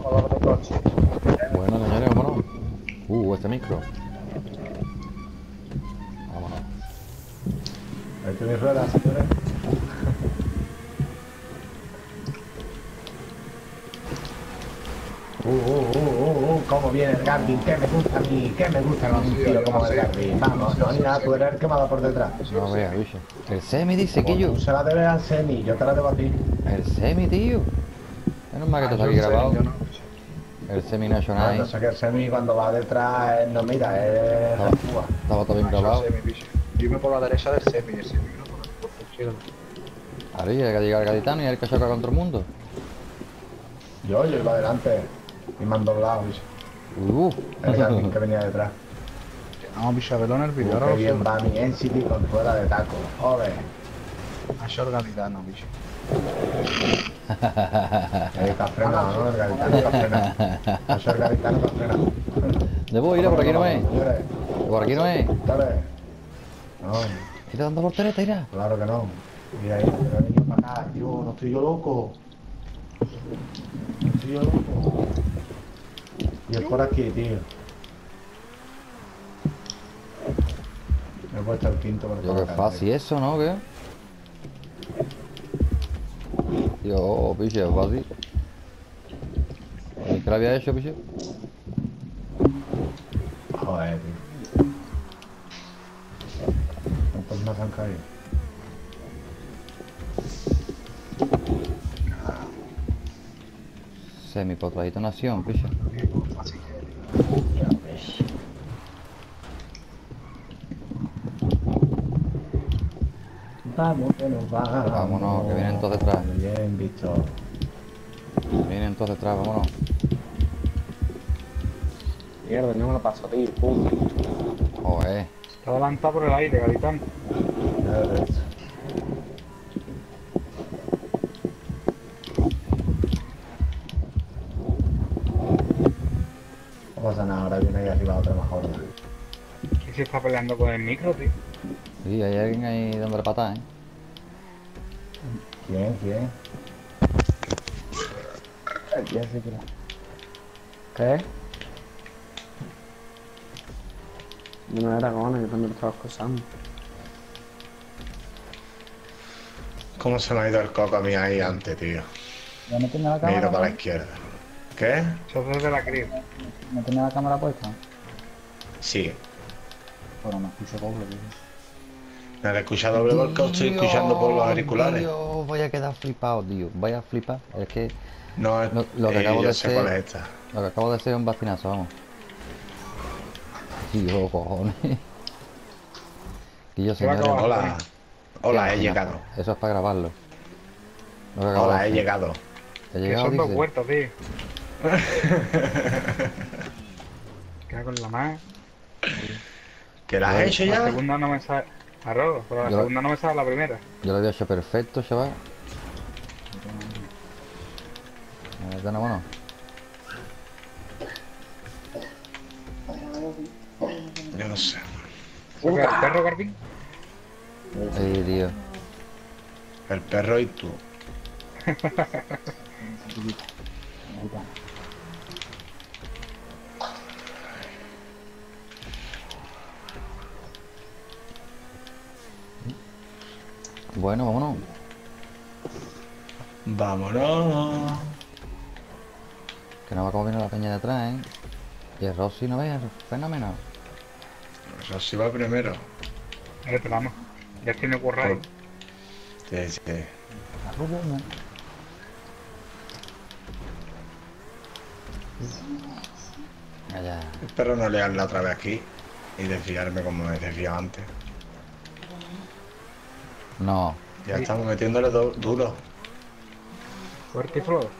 Vamos con el coche. Bueno, señores, vámonos. Este micro. Vámonos. Ahí tenéis ruedas, señores. Cómo viene el Garvin, que me gusta a mí, que me gusta a mí, Sí, tío, yo como no el sé. Garvin. Vamos, no hay nada, tú eres el que me ha dado por detrás. No veas, bicho. El semi dice que Pues yo. tú se la debes al Semi, yo te la debo a ti. El semi, tío. Menos mal que Ah, esto está yo aquí sé, grabado. yo no. El semi No, no nacional. sé que el Semi cuando va detrás, no mira, es Estaba, actúa. estaba todo bien Ah, yo grabado. sé, mi bicho. Yo irme por la derecha del semi, el semi no por la izquierda. Ahí, el que llega el gaditano y el que choca contra el mundo. Yo iba adelante y me han doblado, bicho. Uh, El Garvin que venía detrás. No, bicho, a verlo en el vídeo, ahora Qué lo bien subo. va mi Encity con rueda de taco. Joder. A short gaditano, bicho. Está frenado, ¿no? El gaditano está frenado. Eso el gaditano está frenado. Debo ir, por aquí no es. Señores, Por aquí no es. señores. No, Tira dando voltereta, irá. claro que no. Mira ahí, me he venido para acá, tío, no estoy yo loco. No estoy yo loco. Y es por aquí, tío. Me he puesto el quinto por Yo, toda qué la fácil eso, ¿no? ¿Qué? Tío, piche, es fácil. ¿Y qué lo había hecho, piche? Joder, tío. ¿Cuántos más han caído? Semi por otra detonación, piche. Así que, Ya ves. Vamos, que nos vamos. Vámonos, que vienen todos detrás. Bien visto. Vienen todos detrás, vámonos. Mierda, no me lo paso, tío. Pum. Joder. está adelantado por el aire, gaditano. Ya ves. No pasa nada, ahora viene ahí arriba otra más horda. ¿Quién se está peleando con el micro, tío? Sí, hay alguien ahí dándole patada, ¿eh? ¿Quién? ¿Quién? Ya sé que ¿qué? Yo no era cojones, yo también lo estaba escuchando. ¿Cómo se me ha ido el coco a mí ahí antes, tío? ¿Ya no tiene la Me he ido cámara? para la izquierda. ¿Qué? Eso es de la cría. ¿No tiene la cámara puesta? Sí. Bueno, me escucho doble, tío. Me he escuchado doble porque os estoy escuchando por los auriculares. Dios, voy a quedar flipado, tío. Voy a flipar. Es que No, lo que acabo yo de sé cuál es hacer. esta. Lo que acabo de hacer es un bastinazo, vamos. Tío, cojones. Y yo, Se va a señores. acabar. Hola. Hola, he Tío, llegado. Eso es para grabarlo. Lo que acabo de Hola, he hacer. llegado. He Que llegado, son dos dice. puertas, tío. Cago en la más. ¿Que la has hecho La ya? segunda no me sale. Claro, pero la Yo- segunda no me sale la primera. Yo lo había hecho perfecto, chaval. Bueno. Yo no sé. ¿Saca el perro, Garvin? Ay, tío. El perro y tú. Bueno, vámonos. Vámonos. Que no va como viene la peña de atrás, ¿eh? Y el Rossi, ¿no ves? Fenómeno. Eso sí va primero. Pero vamos. Ya tiene currado. Sí, sí. Allá. Espero no liarla otra vez aquí y desviarme como me desviado antes. No. Ya estamos metiéndole duro. Fuerte y flojo.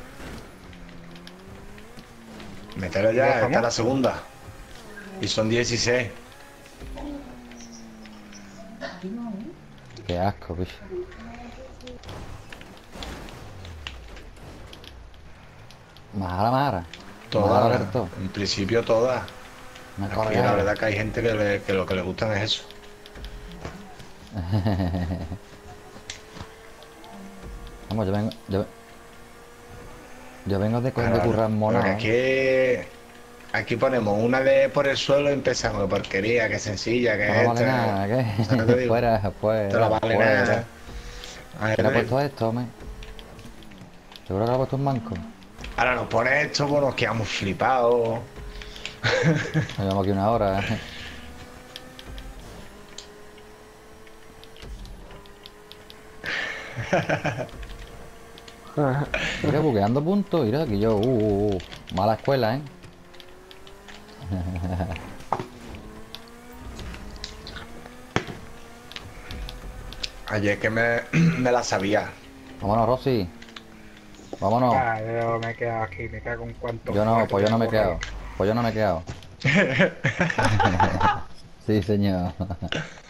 Meterle ¿Ya ya, estamos? esta es la segunda. Y son 16. Qué asco, bicho. Mara. Mara, Todas. Alberto. En principio todas. Una Aquí colgada. la verdad que hay gente que lo que le gustan es eso. Vamos, yo vengo. Yo vengo de Claro, currar monado. porque aquí ponemos una de por el suelo y empezamos. Qué porquería, qué sencilla, qué No es vale esta. nada, ¿Sabes lo que te ¿qué? digo? Fuera, Esto no fuera, vale fuera. nada. A ver, ¿Quién ha puesto esto, hombre? Seguro que lo ha puesto un manco. ahora nos pone esto, pues nos quedamos flipados. Nos llevamos aquí una hora. Mira, bugueando puntos. Mira, aquí yo. Mala escuela, ¿eh? Ayer que me la sabía. Vámonos, Rosy. Vámonos. Ah, yo me he quedado aquí, me cago en cuanto. Yo no, muerto pues yo no me he tengo quedado. Pues yo no me he quedado. Sí, señor.